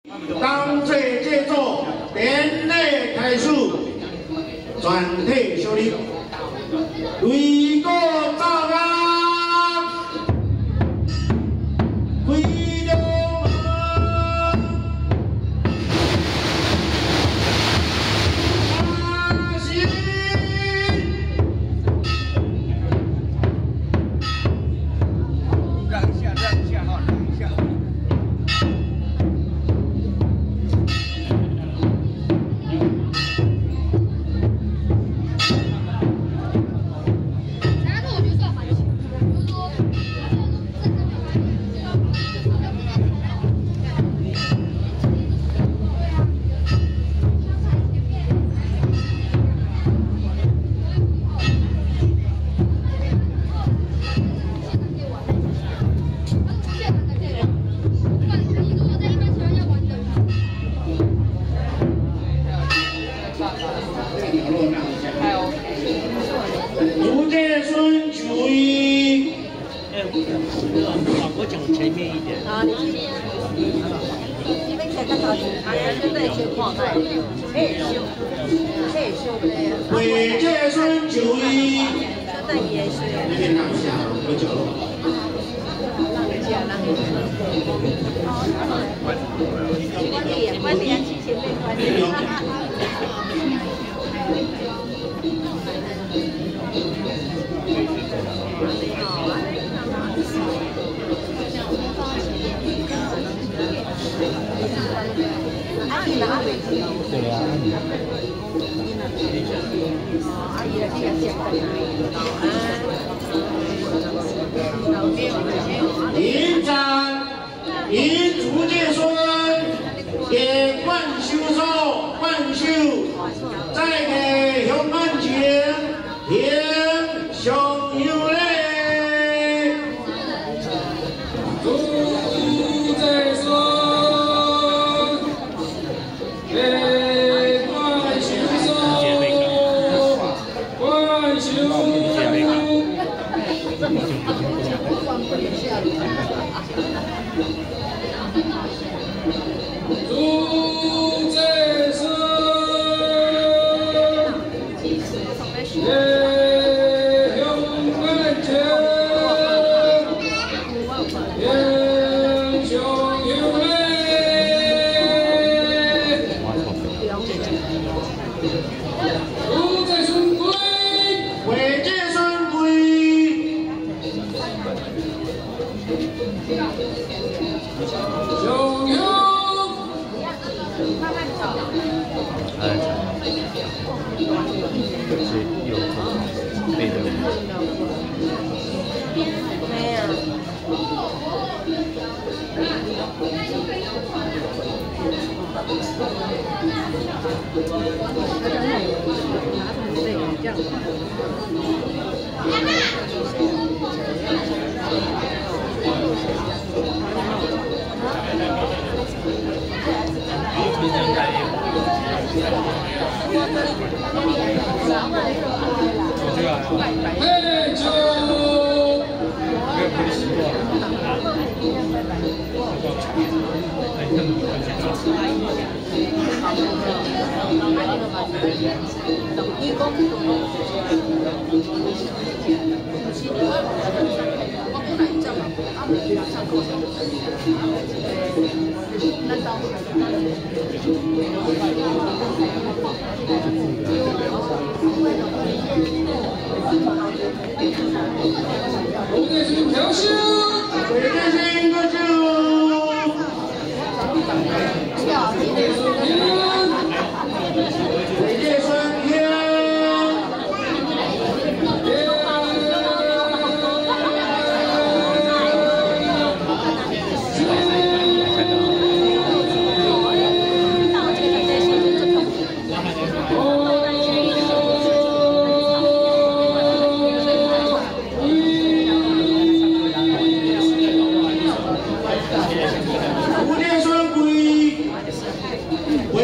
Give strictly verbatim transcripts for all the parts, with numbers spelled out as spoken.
当最制作典礼开始，全体小礼，雷鼓奏响，开了门，开始。 让一下，让一下哈，让一下。 然后我就算反击，比如说， 朱建顺就医。 哎，我讲前面一点。 啊，你这边，你们看看到底，哎呀，现在情况在，害羞，害羞的呀。 韦建顺就医。 现在也是。 那边让一下，有角落。 让一下，让一下。快点，快点，去前面，快点。 对啊， 阿姨，这个讲的。 迎战，迎朱建顺，给冠秀手，冠秀，再给向安前，迎上有嘞。朱建顺，给冠秀手，冠秀。 朱建顺，也勇敢前，英雄有泪。朱建顺归，韦建顺归。 雄勇， 哎，是有背的。 没有。这样。 嘿就， 没有不习惯。 朱建顺调休，韦建顺过去。韦建顺停。 朱建顺归，韦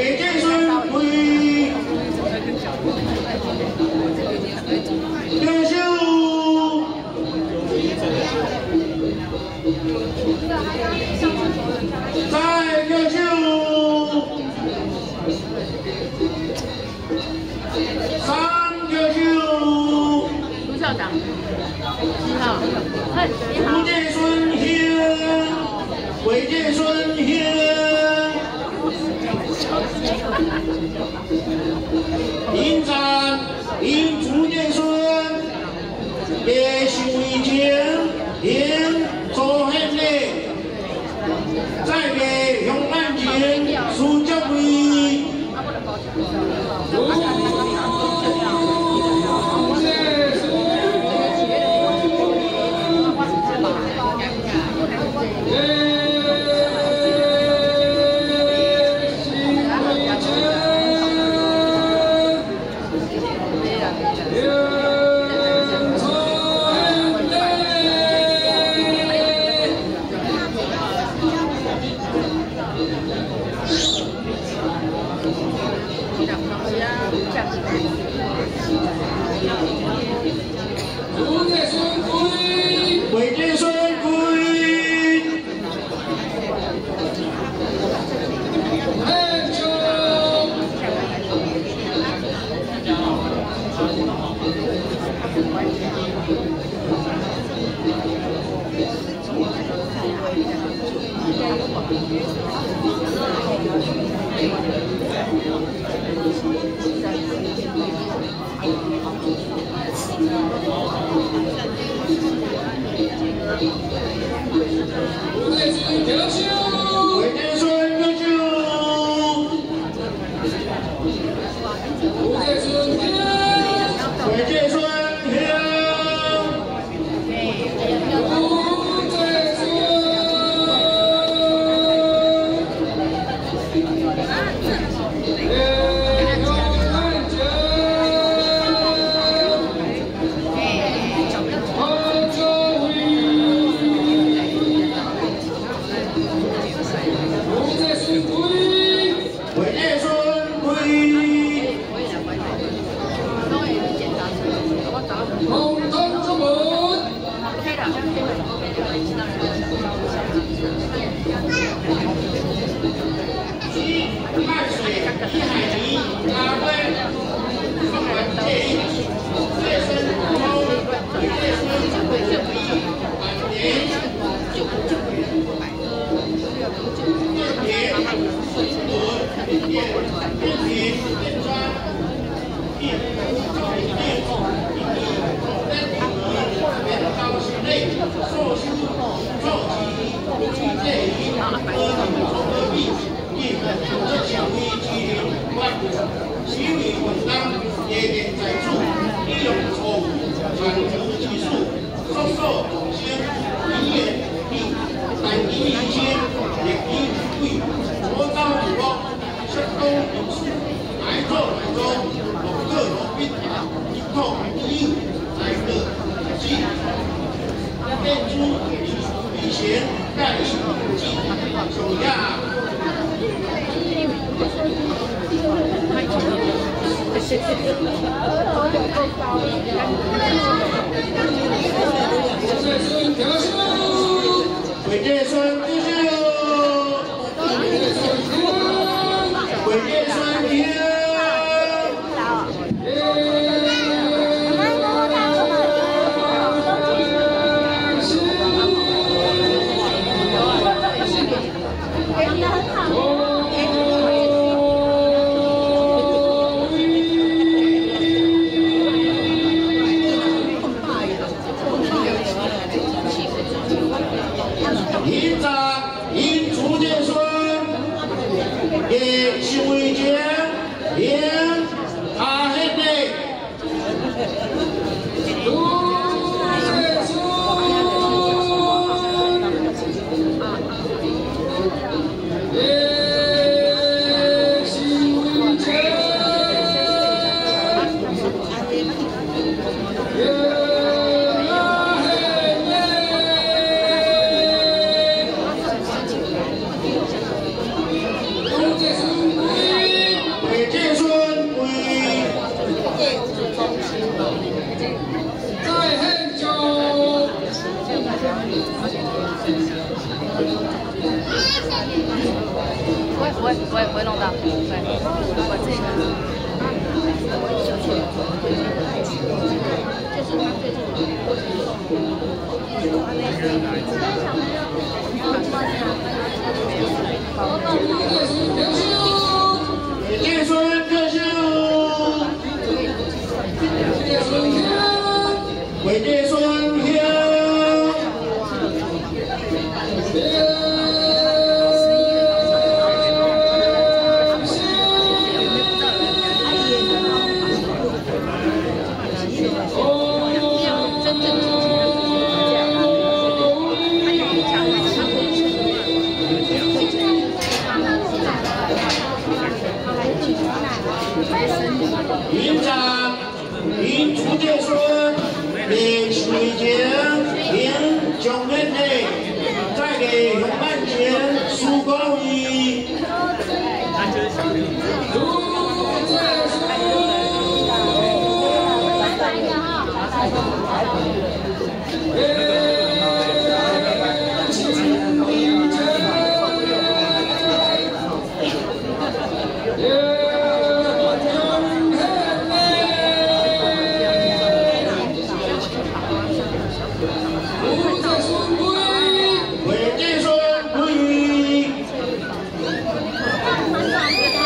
为这孙归。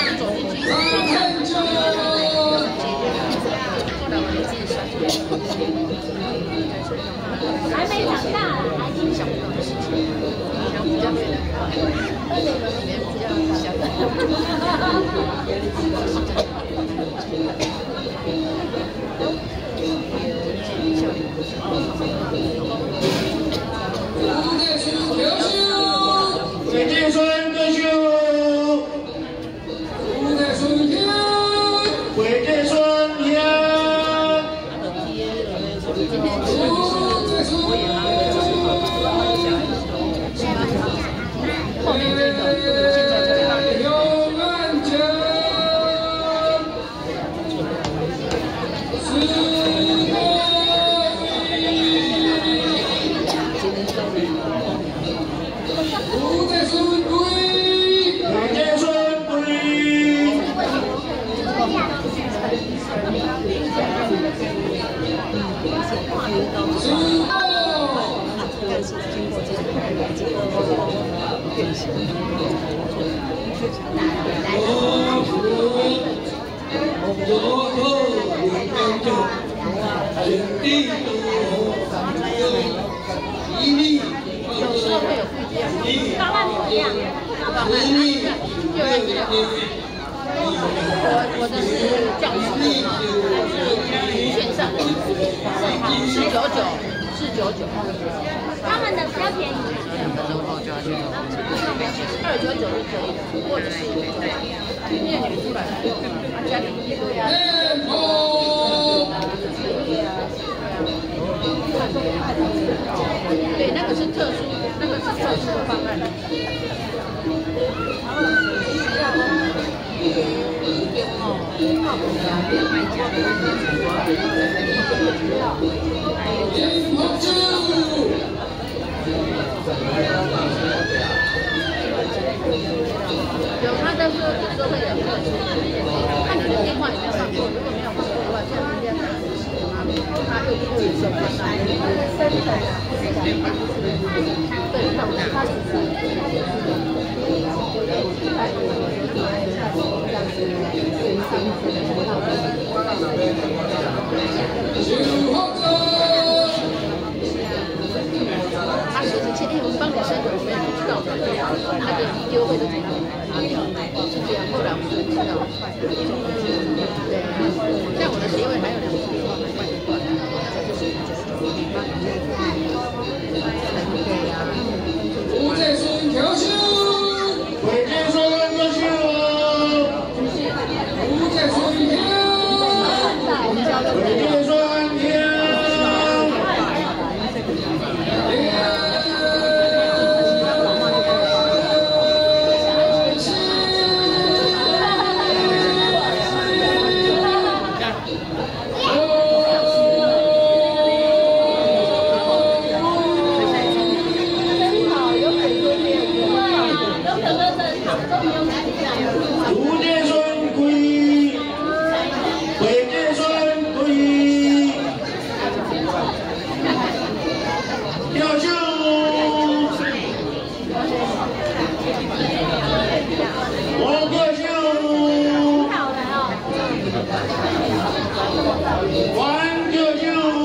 还没长大，还挺小的事情。比较没有，二年轮里面比较小的。 魏建顺歌手，魏建顺兄， 后面这个现在这个。 当然不一样， 我我的是教室嘛，线上的，四九九，四九九。 他们的比较便宜。 二九九就可以，或者是念女出来，家里一堆啊。对，那个是特殊，那个是特殊的方案。有，他但是有时候会有特殊，看你的电话有没有放过，如果没有放过的话，像今天他又又有什么呢？对，那我他是。他随时确定我们帮你申请，我们也不知道的，那个优惠都给他拿掉，是这样，后来我们就知道。对，像我的协会还有两个地方卖罐头，那个就是九九，帮你用。对呀。 吴建顺歌手，魏建顺歌手，吴建顺兄，魏建顺兄。吴建顺归，魏建顺归，优秀，王歌秀，王歌秀，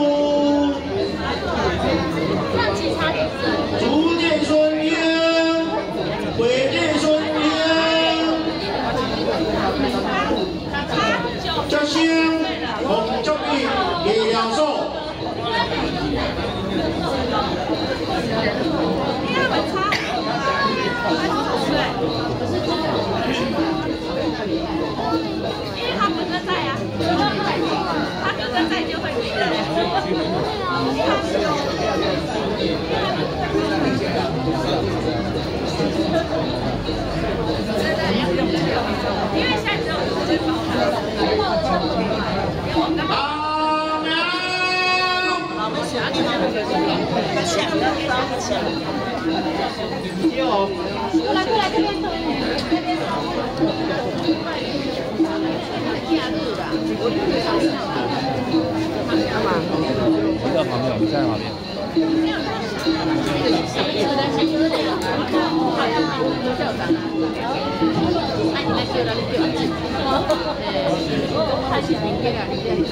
朱建顺英，魏建顺英。这些红中义李良寿， 因为他本身在呀，他本身在就会给的。因为现在只有时间包了。 阿苗， 我们想要去那个地方，抢的地方抢。 过来过来这边走。 假日的，我就会上去。干嘛？ 在旁边，我在旁边。 这个是谁？这个是谁？ 校长啊，那你那叫他叫进，诶，他是民间啊，民间的，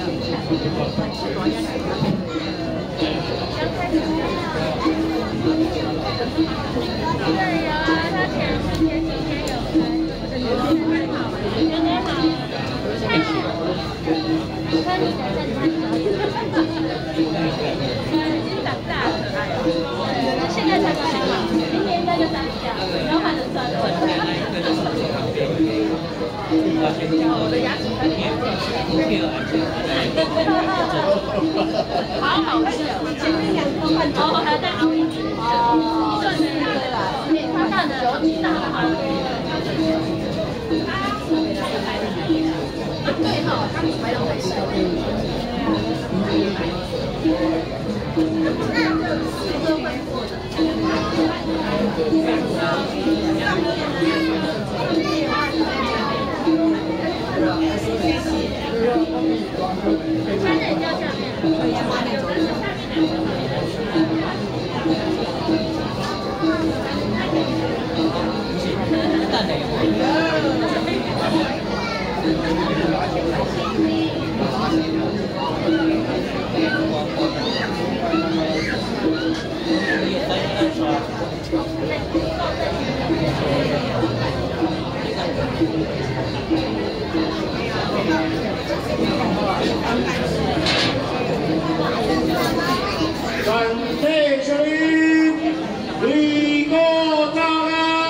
对呀，他前前几天有开，今天好，今天好，看你的正常，已经长大了，现在才刚好，明年应该就三下，然后还能算了。我的牙齿快点好好笑，前面两颗换哦，还要再熬一次哦，算是那个啦，他大的有几大好对哈，他比白龙还瘦。穿人家下面，对呀，那种。 全体小林，立功早安，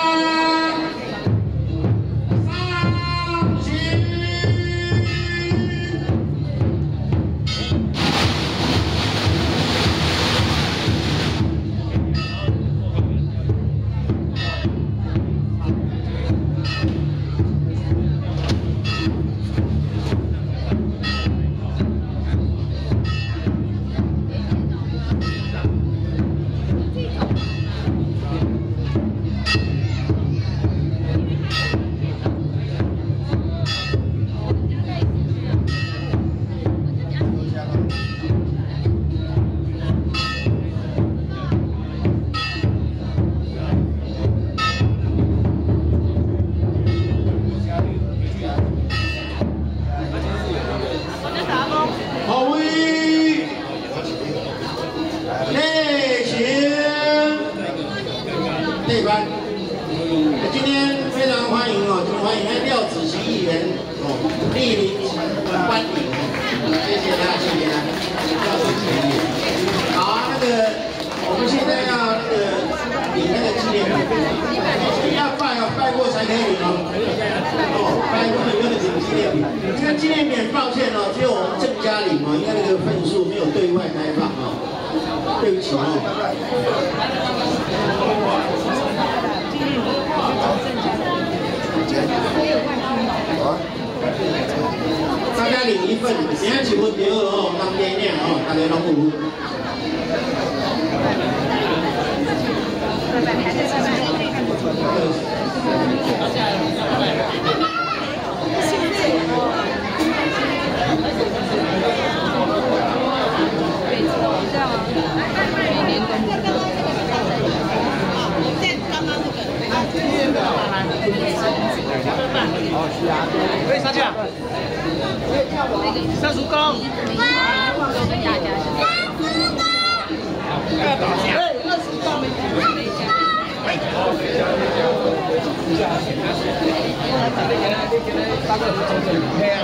上行。好位，内行，内关。今天非常欢迎哦，欢迎廖子琪议员哦莅临观礼，谢谢他，谢谢他，廖子琪议员。好啊，那个我们现在要那个领那个纪念品，要拜哦，拜过才可以领哦。哦，拜过以后就领纪念品。这个纪念品抱歉哦，只有我们郑家领哦，因为那个份数没有对外开放哦，对不起哦。大家领一份，现在几分钟哦，当天亮哦，大家拢有。拜拜，拜哦，是啊，可以上去啊。三叔公。不要打架。二叔公。大哥，